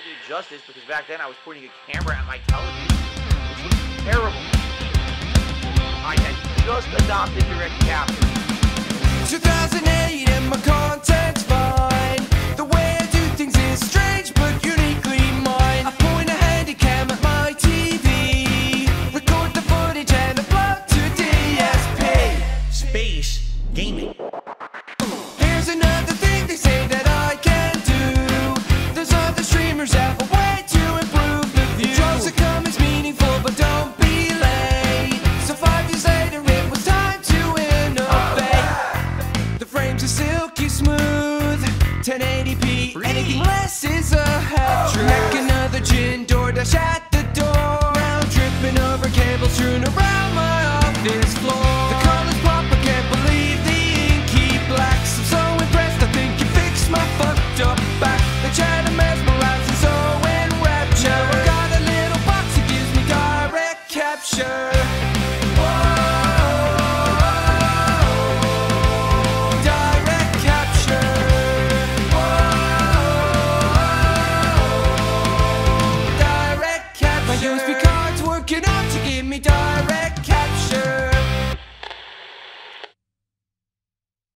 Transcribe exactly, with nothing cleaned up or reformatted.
do it justice because back then I was pointing a camera at my television, which was terrible. I had just adopted direct capture. two thousand eight and my content's fine. The way I do things is strange but uniquely mine. I point a handycam at my T V, record the footage and upload to D S P. Space gaming. Here's another thing they say that I can do. There's other streamers have a way to improve the view. It draws the comments meaningful but don't be late. So five years later it was time to innovate. The frames are silky smooth, ten eighty p. Anything less is a hat trick. Neck another gin, DoorDash at the door. Now I'm tripping over cables strewn around my office floor. The colors pop, I can't believe the inky blacks. I'm so impressed, I think you fixed my fucked up back. The chat mesmerizing, so enraptured. I got a little box that gives me direct capture. U S B cards working out to give me direct capture.